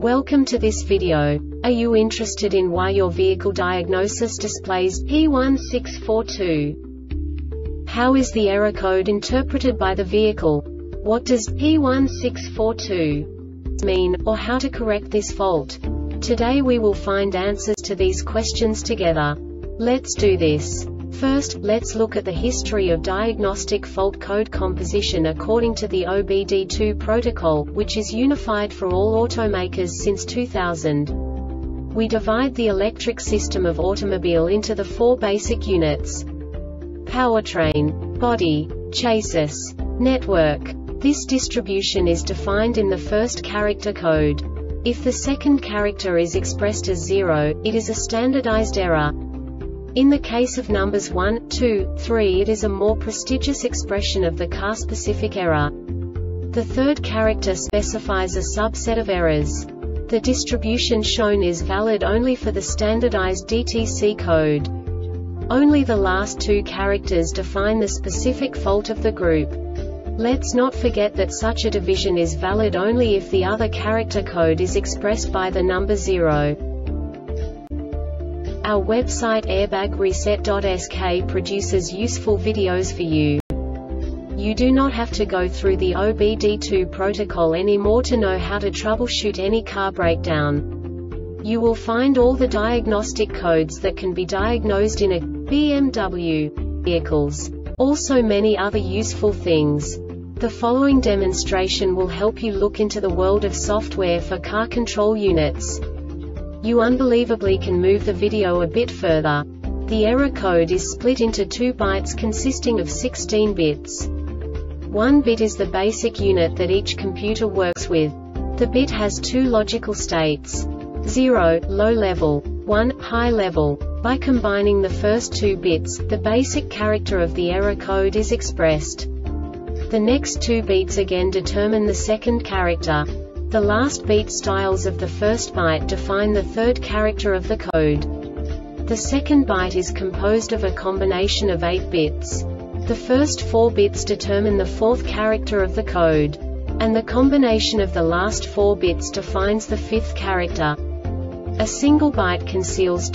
Welcome to this video. Are you interested in why your vehicle diagnosis displays P1642? How is the error code interpreted by the vehicle? What does P1642 mean, or how to correct this fault? Today we will find answers to these questions together. Let's do this. First, let's look at the history of diagnostic fault code composition according to the OBD2 protocol, which is unified for all automakers since 2000. We divide the electric system of automobile into the four basic units: powertrain, body, chassis, network. This distribution is defined in the first character code. If the second character is expressed as 0, it is a standardized error. In the case of numbers 1, 2, 3, it is a more prestigious expression of the car-specific error. The third character specifies a subset of errors. The distribution shown is valid only for the standardized DTC code. Only the last two characters define the specific fault of the group. Let's not forget that such a division is valid only if the other character code is expressed by the number 0. Our website airbagreset.sk produces useful videos for you. You do not have to go through the OBD2 protocol anymore to know how to troubleshoot any car breakdown. You will find all the diagnostic codes that can be diagnosed in a BMW vehicles. Also many other useful things. The following demonstration will help you look into the world of software for car control units. You unbelievably can move the video a bit further. The error code is split into 2 bytes consisting of 16 bits. 1 bit is the basic unit that each computer works with. The bit has 2 logical states: 0, low level, 1, high level. By combining the first 2 bits, the basic character of the error code is expressed. The next 2 beats again determine the second character. The last beat styles of the first byte define the third character of the code. The second byte is composed of a combination of 8 bits. The first 4 bits determine the fourth character of the code. And the combination of the last 4 bits defines the fifth character. A single byte conceals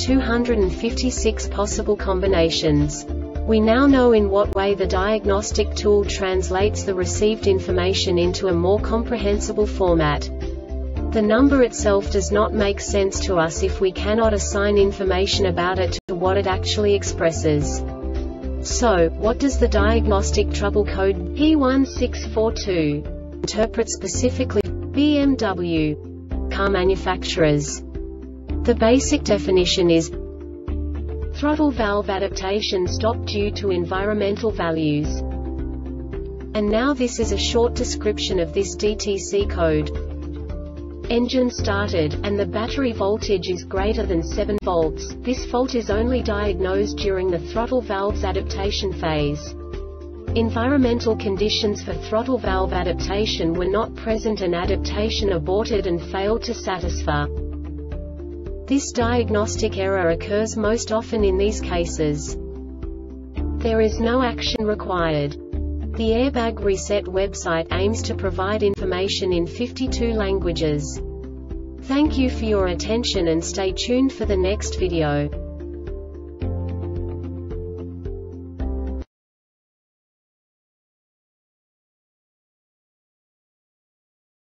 256 possible combinations. We now know in what way the diagnostic tool translates the received information into a more comprehensible format. The number itself does not make sense to us if we cannot assign information about it to what it actually expresses. So, what does the diagnostic trouble code P1642 interpret specifically for BMW car manufacturers? The basic definition is throttle valve adaptation stopped due to environmental values. And now this is a short description of this DTC code. Engine started, and the battery voltage is greater than 7 volts. This fault is only diagnosed during the throttle valve's adaptation phase. Environmental conditions for throttle valve adaptation were not present and adaptation aborted and failed to satisfy. This diagnostic error occurs most often in these cases. There is no action required. The Airbag Reset website aims to provide information in 52 languages. Thank you for your attention and stay tuned for the next video.